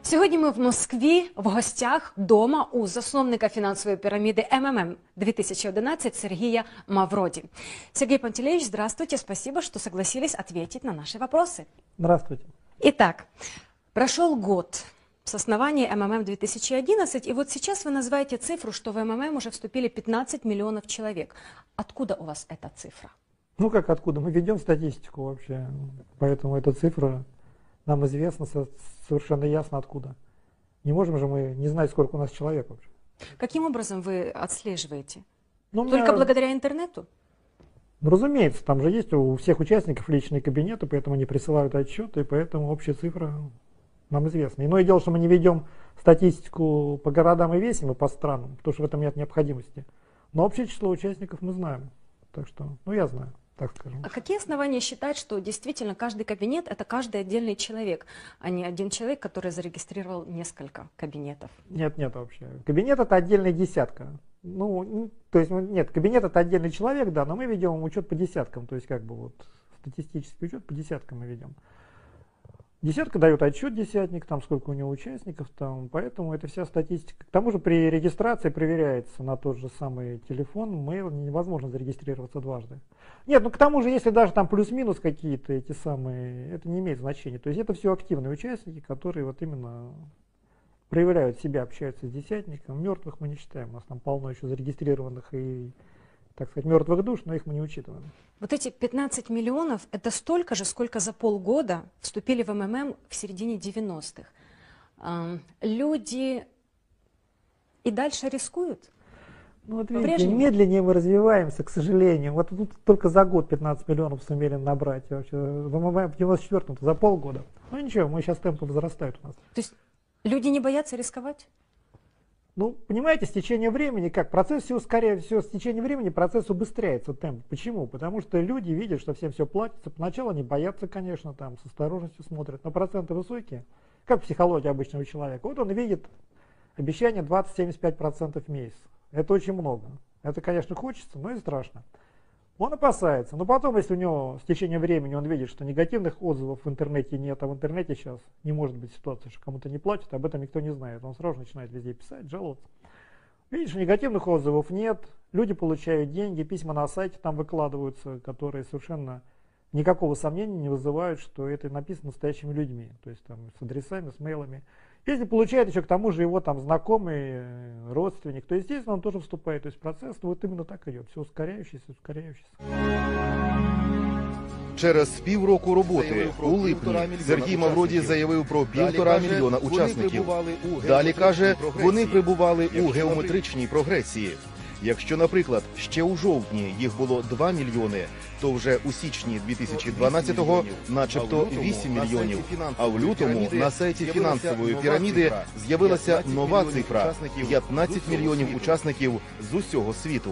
Сьогодні ми в Москві в гостях дома у засновника финансовой пирамиды МММ 2011 Сергея Мавроди. Сергей Пантелеевич, здравствуйте, спасибо, что согласились ответить на наши вопросы. Здравствуйте. Итак, прошел год с основания МММ 2011, и вот сейчас вы называете цифру, что в МММ уже вступили 15 миллионов человек. Откуда у вас эта цифра? Ну как откуда? Мы ведем статистику вообще, поэтому эта цифра нам известна совершенно ясно откуда. Не можем же мы не знать, сколько у нас человек вообще. Каким образом вы отслеживаете? Ну, Только благодаря интернету? Ну, разумеется, там же есть у всех участников личные кабинеты, поэтому они присылают отчеты, и поэтому общая цифра нам известна. Иное дело, что мы не ведем статистику по городам и весям и по странам, потому что в этом нет необходимости. Но общее число участников мы знаем. Так что, ну я знаю, так скажем. А какие основания считать, что действительно каждый кабинет – это каждый отдельный человек, а не один человек, который зарегистрировал несколько кабинетов? Нет вообще. Кабинет – это отдельная десятка. Ну, то есть, нет, кабинет – это отдельный человек, да, но мы ведем учет по десяткам, то есть, как бы вот статистический учет по десяткам мы ведем. Десятка дает отчет десятник, там сколько у него участников, там, поэтому это вся статистика. К тому же при регистрации проверяется на тот же самый телефон, mail, невозможно зарегистрироваться дважды. Нет, ну к тому же, если даже там плюс-минус какие-то эти самые, это не имеет значения. То есть это все активные участники, которые вот именно проявляют себя, общаются с десятником. Мертвых мы не считаем, у нас там полно еще зарегистрированных и, так сказать, мертвых душ, но их мы не учитываем. Вот эти 15 миллионов – это столько же, сколько за полгода вступили в МММ в середине 90-х. Люди и дальше рискуют? Ну вот видите, медленнее мы развиваемся, к сожалению. Вот тут только за год 15 миллионов сумели набрать. Вообще, в МММ в 94-м за полгода. Ну ничего, мы сейчас темпы возрастают у нас. То есть люди не боятся рисковать? Ну, понимаете, с течением времени, как процесс все ускоряет, все с течением времени процесс убыстряется, темп. Почему? Потому что люди видят, что всем все платится. Поначалу они боятся, конечно, там с осторожностью смотрят, но проценты высокие, как психология обычного человека. Вот он видит обещание 20-75% в месяц. Это очень много. Это, конечно, хочется, но и страшно. Он опасается. Но потом, если у него с течением времени он видит, что негативных отзывов в интернете нет, а в интернете сейчас не может быть ситуации, что кому-то не платят, об этом никто не знает. Он сразу начинает везде писать, жаловаться. Видишь, негативных отзывов нет, люди получают деньги, письма на сайте там выкладываются, которые совершенно никакого сомнения не вызывают, что это написано настоящими людьми, то есть там с адресами, с мейлами. Если получает еще к тому же его там знакомый, родственник, то естественно он тоже вступает, то есть процесс вот именно так идет, все ускоряющийся. Через півроку роботи у липні Сергій Мавроді заявив про 1,5 мільйона учасників. Далі, каже, вони прибували у геометричній прогресії. Якщо, наприклад, ще у жовтні їх було 2 мільйони, то вже у січні 2012-го начебто 8 мільйонів. А в лютому на сайті фінансової піраміди з'явилася нова цифра – 15 мільйонів учасників з усього світу.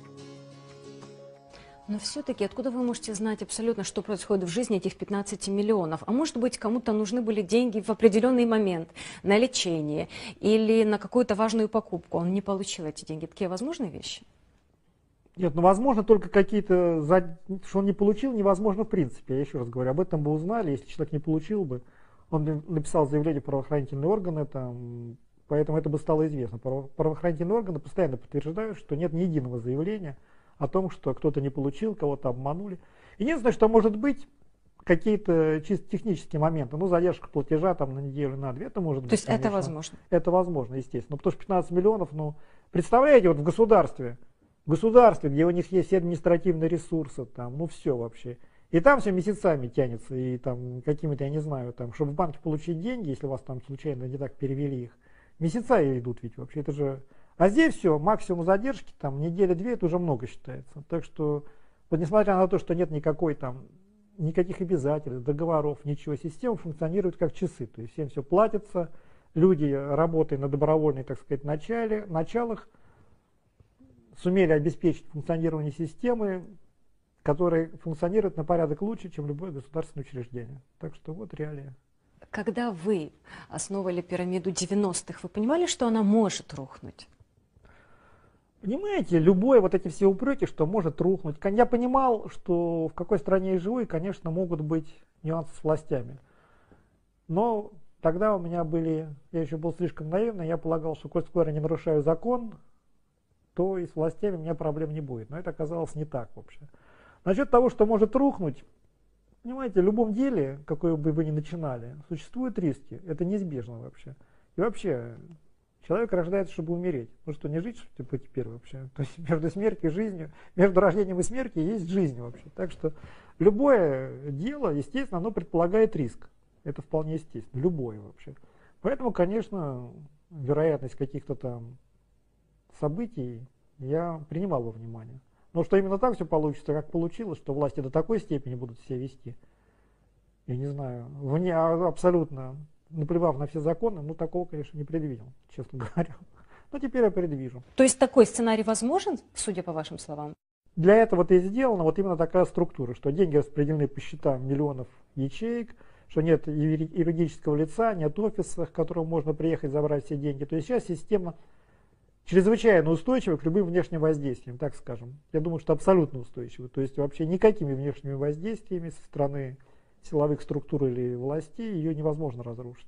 Но все-таки откуда вы можете знать абсолютно, что происходит в жизни этих 15 миллионов? А может быть, кому-то нужны были деньги в определенный момент на лечение или на какую-то важную покупку. Он не получил эти деньги. Такие возможные вещи? Нет, ну возможно только какие-то, что он не получил, невозможно в принципе. Я еще раз говорю, об этом бы узнали, если человек не получил бы. Он бы написал заявление в правоохранительные органы, там, поэтому это бы стало известно. Правоохранительные органы постоянно подтверждают, что нет ни единого заявления о том, что кто-то не получил, кого-то обманули. Единственное, что может быть какие-то чисто технические моменты, ну задержка платежа там на неделю, на две, это может быть. То есть конечно. это возможно? Это возможно, естественно. Потому что 15 миллионов, ну, представляете, вот в государстве, где у них есть все административные ресурсы, там, ну все вообще. И там все месяцами тянется, и там какими-то, я не знаю, там, чтобы в банке получить деньги, если вас там случайно не так перевели их, месяца идут ведь вообще, это же... А здесь все, максимум задержки, там, неделя-две, это уже много считается. Так что, вот несмотря на то, что нет никаких обязательств, договоров, ничего, система функционирует как часы. То есть всем все платится, люди, работая на добровольной, так сказать, началах, сумели обеспечить функционирование системы, которая функционирует на порядок лучше, чем любое государственное учреждение. Так что вот реалия. Когда вы основывали пирамиду 90-х, вы понимали, что она может рухнуть? Понимаете, любое вот эти все упреки, что может рухнуть. Я понимал, что в какой стране я живу, и, конечно, могут быть нюансы с властями. Но тогда у меня были, я еще был слишком наивный, я полагал, что коль скоро я не нарушаю закон, то и с властями у меня проблем не будет. Но это оказалось не так вообще. Насчет того, что может рухнуть, понимаете, в любом деле, какое бы вы ни начинали, существуют риски. Это неизбежно вообще. И вообще, человек рождается, чтобы умереть. Ну что, не жить, что типа теперь вообще? То есть между смертью и жизнью, между рождением и смертью есть жизнь вообще. Так что любое дело, естественно, оно предполагает риск. Это вполне естественно, любое вообще. Поэтому, конечно, вероятность каких-то там событий я принимал во внимание. Но что именно так все получится, как получилось, что власти до такой степени будут себя вести, я не знаю, абсолютно наплевав на все законы, ну такого, конечно, не предвидел, честно говоря. Но теперь я предвижу. То есть такой сценарий возможен, судя по вашим словам? Для этого и сделана вот именно такая структура, что деньги распределены по счетам миллионов ячеек, что нет юридического лица, нет офиса, к которому можно приехать забрать все деньги. То есть сейчас система чрезвычайно устойчива к любым внешним воздействиям, так скажем. Я думаю, что абсолютно устойчива. То есть вообще никакими внешними воздействиями со стороны силовых структур или властей ее невозможно разрушить.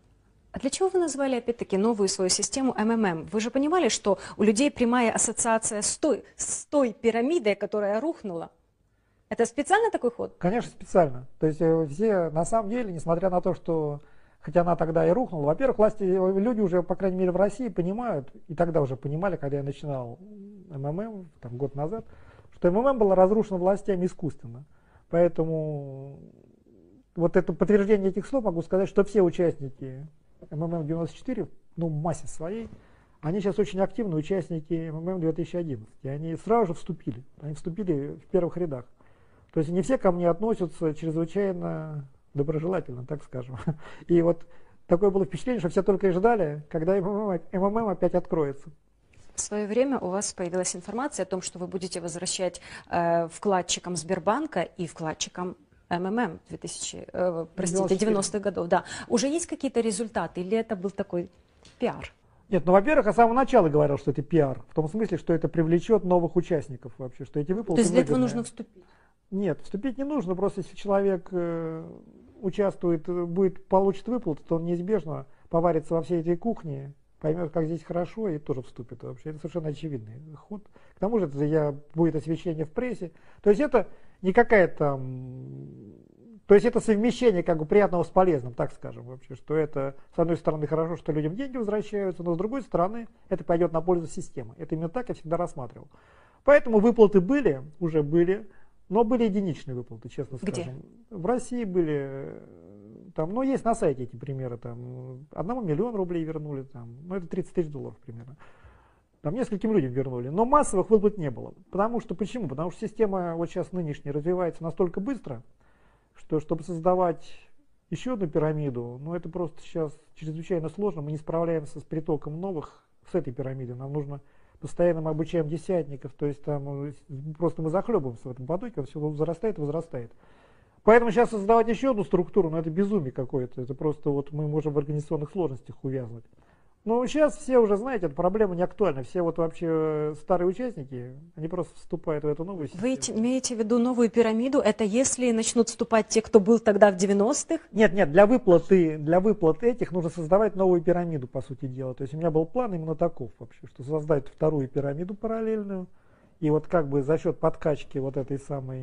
А для чего вы назвали, опять-таки, новую свою систему МММ? Вы же понимали, что у людей прямая ассоциация с той пирамидой, которая рухнула. Это специально такой ход? Конечно, специально. То есть все, на самом деле, несмотря на то, что хотя она тогда и рухнула, во-первых, люди уже, по крайней мере, в России понимают, и тогда уже понимали, когда я начинал МММ, там, год назад, что МММ была разрушена властями искусственно. Поэтому вот это подтверждение этих слов могу сказать, что все участники МММ-94, ну, в массе своей, они сейчас очень активные участники МММ-2011. И они сразу же вступили. Они вступили в первых рядах. То есть не все ко мне относятся чрезвычайно доброжелательно, так скажем. И вот такое было впечатление, что все только и ждали, когда МММ опять откроется. В свое время у вас появилась информация о том, что вы будете возвращать вкладчикам Сбербанка и вкладчикам МММ 90-х годов. Да. Уже есть какие-то результаты или это был такой пиар? Нет, ну, во-первых, я с самого начала говорил, что это пиар. В том смысле, что это привлечет новых участников вообще, что эти выплаты. То есть для этого нужно вступить? Нет, вступить не нужно. Просто если человек участвует, получит выплаты, то он неизбежно поварится во всей этой кухне, поймет, как здесь хорошо, и тоже вступит вообще. Это совершенно очевидный ход. К тому же будет освещение в прессе. То есть это не какая-то... То есть это совмещение как бы приятного с полезным, так скажем вообще. Что это, с одной стороны, хорошо, что людям деньги возвращаются, но с другой стороны, это пойдет на пользу системы. Это именно так я всегда рассматривал. Поэтому выплаты уже были, но были единичные выплаты, честно скажем. Где? В России были... Там, ну, есть на сайте эти примеры, там, 1 миллион рублей вернули, там, ну, это 30 тысяч долларов примерно. Там нескольким людям вернули, но массовых выплат не было. Почему? Потому что система вот сейчас нынешняя развивается настолько быстро, что чтобы создавать еще одну пирамиду, ну, это просто сейчас чрезвычайно сложно, мы не справляемся с притоком новых с этой пирамиды, нам нужно постоянно мы обучаем десятников, то есть там просто мы захлебываемся в этом потоке, он все возрастает и возрастает. Поэтому сейчас создавать еще одну структуру, ну это безумие какое-то, это просто вот мы можем в организационных сложностях увязнуть. Но сейчас все уже, знаете, эта проблема не актуальна, все вот вообще старые участники, они просто вступают в эту новую систему. Вы имеете в виду новую пирамиду, это если начнут вступать те, кто был тогда в 90-х? Нет, для выплат этих нужно создавать новую пирамиду, по сути дела. То есть у меня был план именно таков вообще, что создать вторую пирамиду параллельную, и вот как бы за счет подкачки вот этой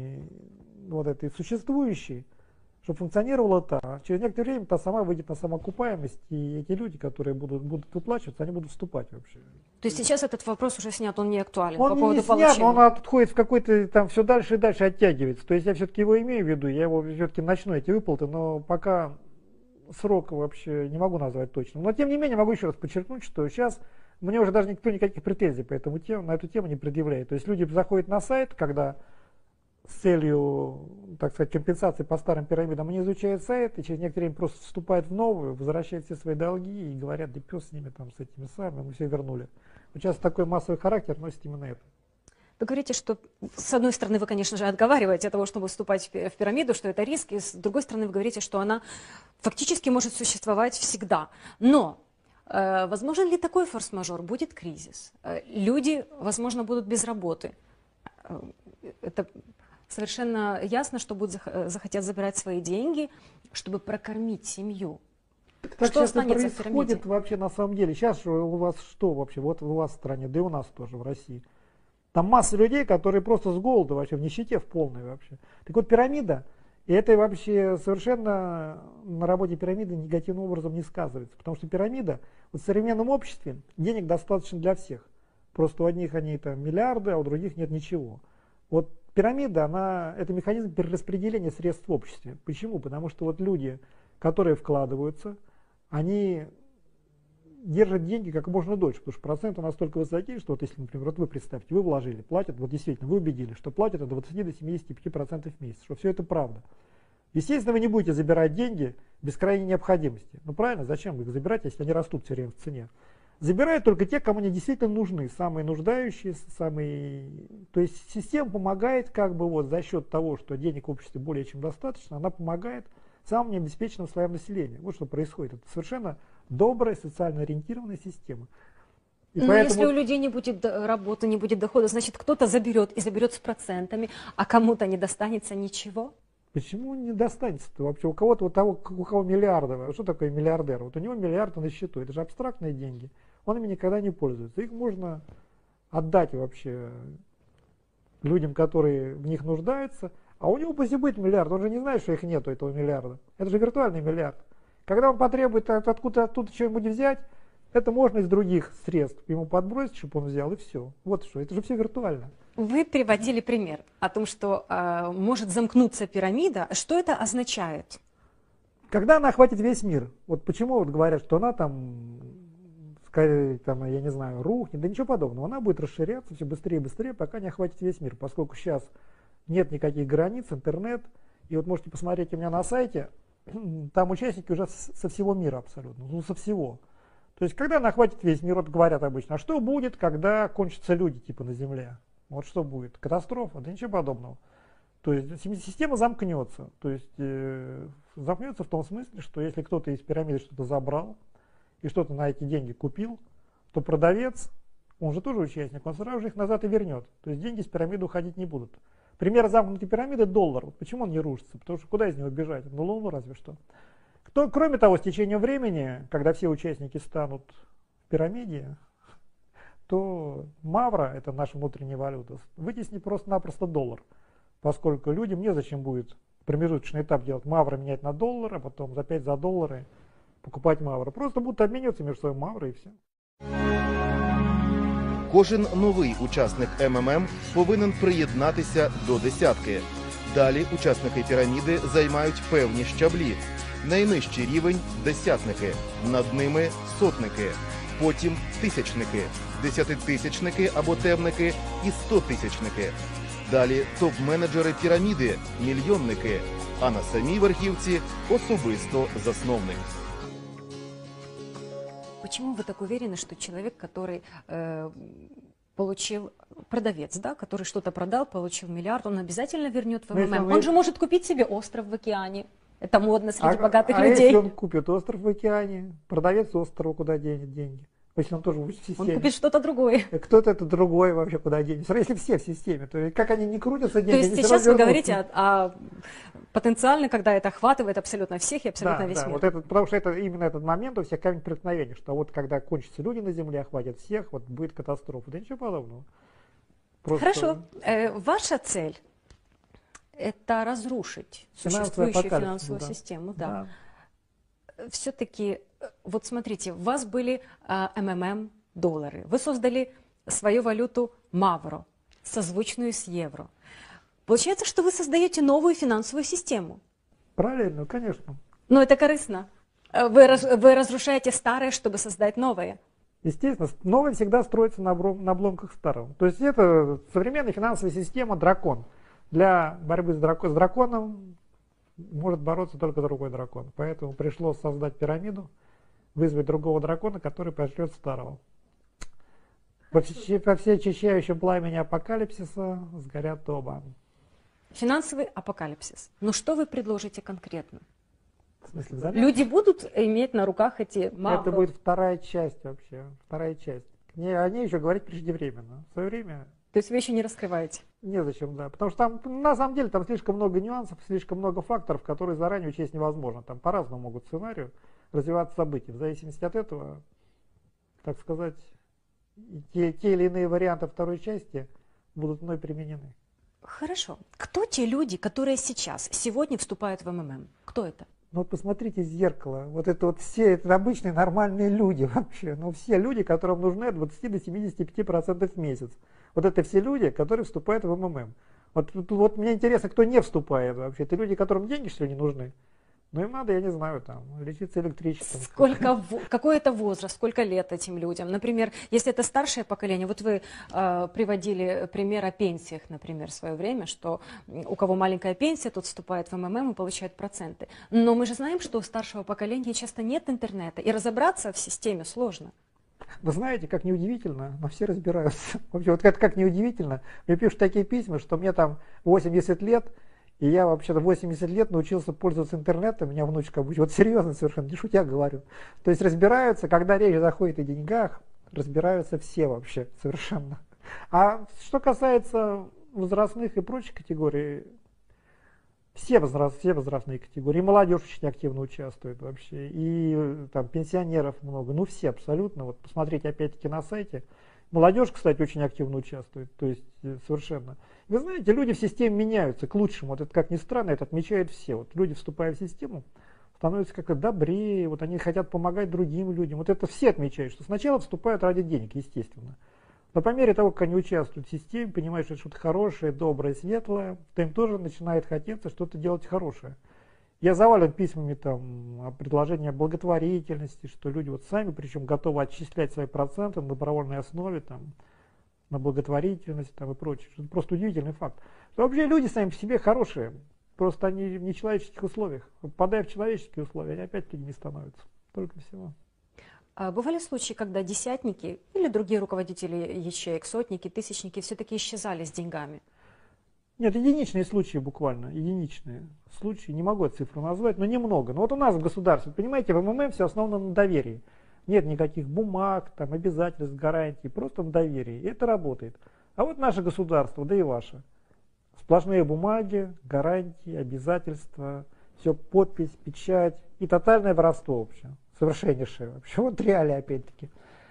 существующей, чтобы функционировала та. Через некоторое время та сама выйдет на самоокупаемость, и эти люди, которые будут выплачиваться, они будут вступать вообще. То есть сейчас этот вопрос уже снят, он не актуален Он по поводу не получения? снят, но он отходит в какой-то, там все дальше и дальше оттягивается. То есть я все-таки его имею в виду, я его все-таки начну, эти выплаты, но пока срок вообще не могу назвать точно. Но тем не менее могу еще раз подчеркнуть, что сейчас мне уже даже никто никаких претензий на эту тему не предъявляет. То есть люди заходят на сайт, когда с целью, так сказать, компенсации по старым пирамидам, они изучают сайт, и через некоторое время просто вступают в новую, возвращают все свои долги и говорят, да пес с ними, там, с этими самыми, мы все вернули. Вот сейчас такой массовый характер носит именно это. Вы говорите, что с одной стороны вы, конечно же, отговариваете от того, чтобы вступать в пирамиду, что это риск, и с другой стороны вы говорите, что она фактически может существовать всегда. Но возможен ли такой форс-мажор? Будет кризис. Люди, возможно, будут без работы. Это совершенно ясно, что захотят забирать свои деньги, чтобы прокормить семью. Так Что сейчас и останется в пирамиде? происходит вообще на самом деле. Сейчас у вас что вообще, вот у вас в стране, да и у нас тоже в России. Там масса людей, которые просто с голода вообще, в нищете в полной вообще. Так вот пирамида, и это вообще совершенно на работе пирамиды негативным образом не сказывается. Потому что пирамида, вот в современном обществе денег достаточно для всех. Просто у одних они там миллиарды, а у других нет ничего. Вот пирамида, это механизм перераспределения средств в обществе. Почему? Потому что вот люди, которые вкладываются, они держат деньги как можно дольше, потому что проценты настолько высоки, что вот если, например, вот вы представьте, вы вложили, платят, вот действительно, вы убедили, что платят от 20 до 75% в месяц, что все это правда. Естественно, вы не будете забирать деньги без крайней необходимости. Ну правильно, зачем их забирать, если они растут все время в цене? Забирают только те, кому они действительно нужны, самые нуждающиеся, самые... То есть система помогает как бы вот за счет того, что денег в обществе более чем достаточно, она помогает самым необеспеченным слоям населения. Вот что происходит. Это совершенно добрая, социально ориентированная система. И но поэтому... если у людей не будет работы, не будет дохода, значит кто-то заберет и заберет с процентами, а кому-то не достанется ничего. Почему не достанется-то вообще? У кого-то, вот того, у кого миллиарды, что такое миллиардер? Вот у него миллиарды на счету, это же абстрактные деньги. Он ими никогда не пользуется. Их можно отдать вообще людям, которые в них нуждаются. А у него пусть и будет миллиард, он же не знает, что их нету, этого миллиарда. Это же виртуальный миллиард. Когда он потребует оттуда что-нибудь взять, это можно из других средств ему подбросить, чтобы он взял, и все. Вот что, это же все виртуально. Вы приводили пример о том, что может замкнуться пирамида. Что это означает? Когда она охватит весь мир, вот почему вот говорят, что она там, скорее, там, я не знаю, рухнет, да ничего подобного. Она будет расширяться все быстрее и быстрее, пока не охватит весь мир, поскольку сейчас нет никаких границ, интернет. И вот можете посмотреть у меня на сайте, там участники уже со всего мира абсолютно, ну со всего. То есть, когда она охватит весь мир, вот говорят обычно, а что будет, когда кончатся люди типа на Земле? Вот что будет? Катастрофа? Да ничего подобного. То есть система замкнется. То есть замкнется в том смысле, что если кто-то из пирамиды что-то забрал и что-то на эти деньги купил, то продавец, он же тоже участник, он сразу же их назад и вернет. То есть деньги с пирамиды уходить не будут. Пример замкнутой пирамиды — доллар. Вот почему он не рушится? Потому что куда из него бежать? На Луну разве что. Кроме того, с течением времени, когда все участники станут в пирамиде, то мавра, это наша внутренняя валюта, вытеснит просто-напросто доллар. Поскольку людям незачем будет промежуточный этап делать мавры, менять на доллар, а потом за 5 за доллары покупать мавры. Просто будут обмениваться между собой мавры и все. Кожен новий учасник МММ повинен приєднатися до десятки. Далі учасники піраміди займають певні щаблі. Найнижчий рівень – десятники, над ними – сотники, потім – тисячники, десятитисячники або темники і стотисячники. Далі топ-менеджери піраміди – мільйонники, а на самій верхівці – особисто засновник. Почему вы так уверены, что человек, который получил, продавец, да, который что-то продал, получил миллиард, он обязательно вернет в МММ? Он же может купить себе остров в океане. Это модно среди богатых людей. Если он купит остров в океане, продавец острова куда денет деньги? Если он тоже в системе. Он купит что-то другое. Кто-то это другой вообще куда денет. Если все в системе, то как они не крутятся деньги. То есть сейчас вы говорите о потенциально, когда это охватывает абсолютно всех и абсолютно весь мир. Вот это, потому что это именно этот момент у всех камень преткновения, что вот когда кончатся люди на Земле, охватят всех, вот будет катастрофа. Да ничего подобного. Просто... Хорошо. Ваша цель – это разрушить существующую финансовую систему. Да. Все-таки, вот смотрите, у вас были МММ доллары, вы создали свою валюту Мавро, созвучную с евро. Получается, что вы создаете новую финансовую систему. Правильно, конечно. Но это корыстно. Вы разрушаете старое, чтобы создать новое. Естественно, новое всегда строится на обломках старого. То есть это современная финансовая система дракон. Для борьбы с драконом может бороться только другой дракон. Поэтому пришлось создать пирамиду, вызвать другого дракона, который пожрет старого. По всеочищающем пламени апокалипсиса сгорят оба. Финансовый апокалипсис. Но что вы предложите конкретно? В смысле, люди будут иметь на руках эти мавры? Это будет вторая часть вообще. Вторая часть. О ней еще говорить преждевременно. В свое время... То есть вы еще не раскрываете? Незачем, да. Потому что там, на самом деле, там слишком много нюансов, слишком много факторов, которые заранее учесть невозможно. Там по-разному могут сценарию развиваться события. В зависимости от этого, так сказать, те или иные варианты второй части будут мной применены. Хорошо. Кто те люди, которые сейчас, сегодня вступают в МММ? Кто это? Ну вот посмотрите в зеркало. Вот это вот все это обычные нормальные люди вообще. Ну все люди, которым нужны от 20 до 75% в месяц. Вот это все люди, которые вступают в МММ. Вот мне интересно, кто не вступает вообще. Это люди, которым деньги, что ли, не нужны? Ну им надо, я не знаю, там, лечиться электричеством. Какой это возраст, сколько лет этим людям? Например, если это старшее поколение, вот вы приводили пример о пенсиях, например, в свое время, что у кого маленькая пенсия, тот вступает в МММ и получает проценты. Но мы же знаем, что у старшего поколения часто нет интернета, и разобраться в системе сложно. Вы знаете, как неудивительно, но все разбираются. Вообще, вот это как неудивительно. Мне пишут такие письма, что мне там 80 лет, и я вообще-то 80 лет научился пользоваться интернетом, меня внучка обучила. Вот серьезно совершенно, не шутя говорю. То есть разбираются, когда речь заходит о деньгах, разбираются все вообще совершенно. А что касается возрастных и прочих категорий, все возрастные категории, и молодежь очень активно участвует вообще, и там пенсионеров много, ну все абсолютно. Вот посмотрите опять-таки на сайте. Молодежь, кстати, очень активно участвует, то есть совершенно. Вы знаете, люди в системе меняются к лучшему. Вот это, как ни странно, это отмечают все. Вот люди, вступая в систему, становятся как-то добрее, вот они хотят помогать другим людям. Вот это все отмечают, что сначала вступают ради денег, естественно. Но по мере того, как они участвуют в системе, понимают, что это что-то хорошее, доброе, светлое, то им тоже начинает хотеться что-то делать хорошее. Я завален письмами там, о предложении о благотворительности, что люди вот сами, причем готовы отчислять свои проценты на добровольной основе, там, на благотворительность там, и прочее. Это просто удивительный факт. Что вообще люди сами по себе хорошие, просто они в нечеловеческих условиях. Попадая в человеческие условия, они опять людьми становятся. Только всего. А бывали случаи, когда десятники или другие руководители ячеек, сотники, тысячники все-таки исчезали с деньгами? Нет, единичные случаи буквально, единичные случаи, не могу цифру назвать, но немного. Но вот у нас в государстве, понимаете, в МММ все основано на доверии. Нет никаких бумаг, там, обязательств, гарантий, просто на доверии. И это работает. А вот наше государство, да и ваше, сплошные бумаги, гарантии, обязательства, все подпись, печать и тотальное воровство вообще, совершеннейшее вообще. Вот реалии опять-таки.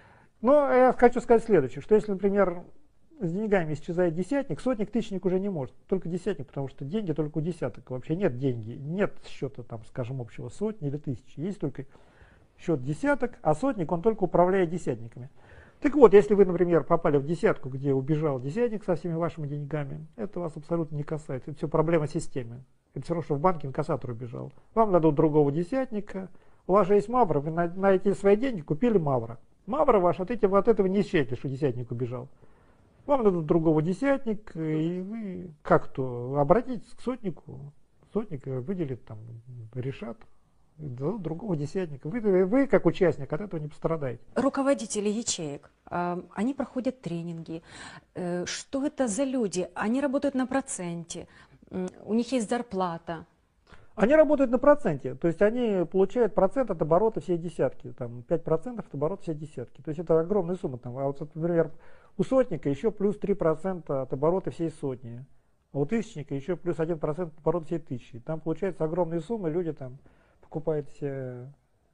Но я хочу сказать следующее, что если, например, с деньгами исчезает десятник, сотник, тысячник уже не может, только десятник, потому что деньги только у десяток. Вообще нет деньги, нет счета, там, скажем, общего сотни или тысячи. Есть только счет десяток, а сотник, он только управляет десятниками. Так вот, если вы, например, попали в десятку, где убежал десятник со всеми вашими деньгами, это вас абсолютно не касается. Это все проблема системы. Это все равно, что в банке инкассатор убежал. Вам дадут другого десятника, у вас же есть мавра, вы на эти свои деньги купили мавра. Мавра ваш, от этого не исчезнет, что десятник убежал. Вам дадут другого десятника, и вы как-то обратитесь к сотнику. Сотник выделит, там, решат, дадут другого десятника. Вы, как участник, от этого не пострадаете. Руководители ячеек, они проходят тренинги. Что это за люди? Они работают на проценте, у них есть зарплата. Они работают на проценте, то есть они получают процент от оборота всей десятки, там 5% от оборота всей десятки. То есть это огромная сумма. Там, а вот, например, у сотника еще плюс 3% от оборота всей сотни, а у тысячника еще плюс 1% от оборота всей тысячи. Там получаются огромные суммы, люди там покупают все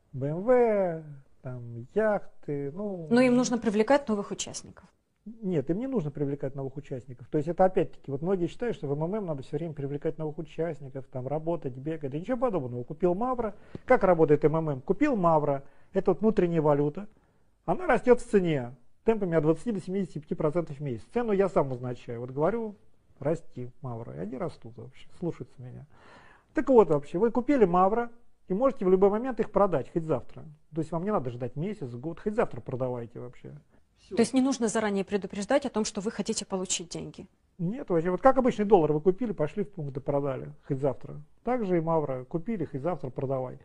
BMW, там, яхты. Но им нужно привлекать новых участников. Нет, им не нужно привлекать новых участников. То есть это опять-таки, вот многие считают, что в МММ надо все время привлекать новых участников, там работать, бегать. Да ничего подобного. Купил Мавра. Как работает МММ? Купил Мавра. Это вот внутренняя валюта. Она растет в цене темпами от 20 до 75% в месяц. Цену я сам назначаю. Вот говорю, расти Мавра. И они растут вообще, слушаются меня. Так вот вообще, вы купили Мавра и можете в любой момент их продать, хоть завтра. То есть вам не надо ждать месяц, год, хоть завтра продавайте вообще. Все. То есть не нужно заранее предупреждать о том, что вы хотите получить деньги? Нет, вообще, вот как обычный доллар вы купили, пошли в пункт и продали, хоть завтра. Так же и Мавра купили, хоть завтра продавай.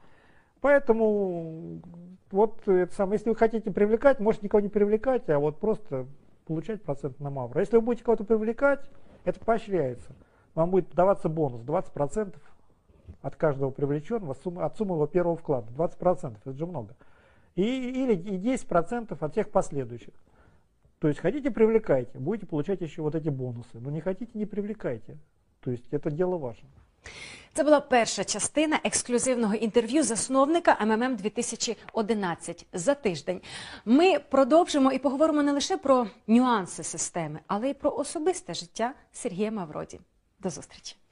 Поэтому вот это самое, если вы хотите привлекать, можете никого не привлекать, а вот просто получать процент на Мавра. Если вы будете кого-то привлекать, это поощряется. Вам будет даваться бонус 20% от каждого привлеченного, от суммы его первого вклада. 20%, это же много. Или 10% от всех последующих. То есть хотите, привлекайте, будете получать еще вот эти бонусы. Но не хотите, не привлекайте. То есть это дело ваше. Це була перша частина ексклюзивного інтерв'ю засновника МММ 2011. За тиждень ми продовжимо і поговоримо не лише про нюанси системи, але й про особисте життя Сергія Мавроді. До зустрічі!